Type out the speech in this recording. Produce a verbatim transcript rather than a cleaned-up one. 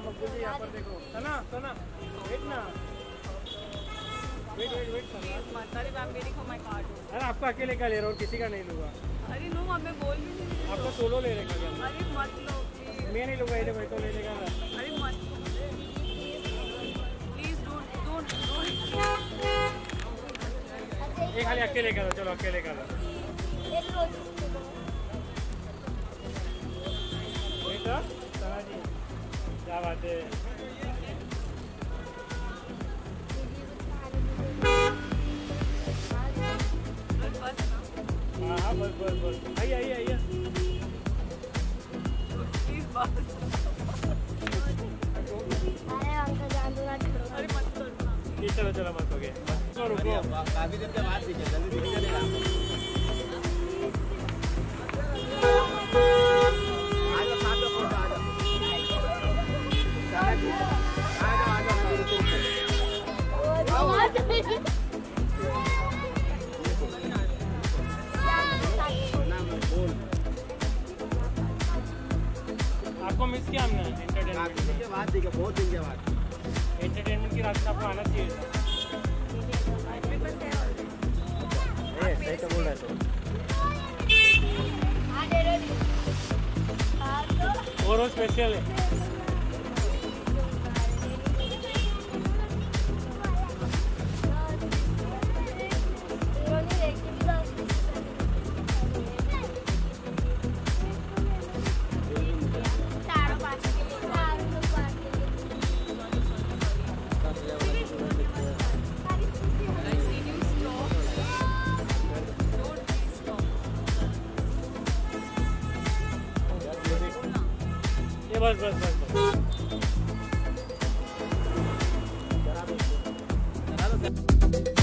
मकबूल जी यहाँ पर देखो। सना सना वेट ना, वेट वेट वेट सना। अरे I am waiting for my card. अरे आपको अकेले का ले रहा हूँ, किसी का नहीं लूँगा। अरे नो, अब मैं बोल भी नहीं। आपको सोलो ले लेगा क्या? अरे मत लो प्लीज। मैं नहीं लूँगा, ये भाई तो ले लेगा ना। अरे मत प्लीज, डोंट डोंट डोंट। ये खाली अकेले का, चलो अकेले का। सना जी क्या बात है। हाँ हाँ बस बस बस आइए आइए आइए प्लीज बस। अरे मत करना। चलो चलो मत हो गए, रुको काफी दिन के बाद दिखे, जल्दी दिख चलेगा। आपको मिस किया हमने एंटरटेनमेंट के बाद दिखे, बहुत दिन के बाद एंटरटेनमेंट की रास्ते आपको आना चाहिए था। सही तो बोल रहे थे। और स्पेशल है। बस बस बस बस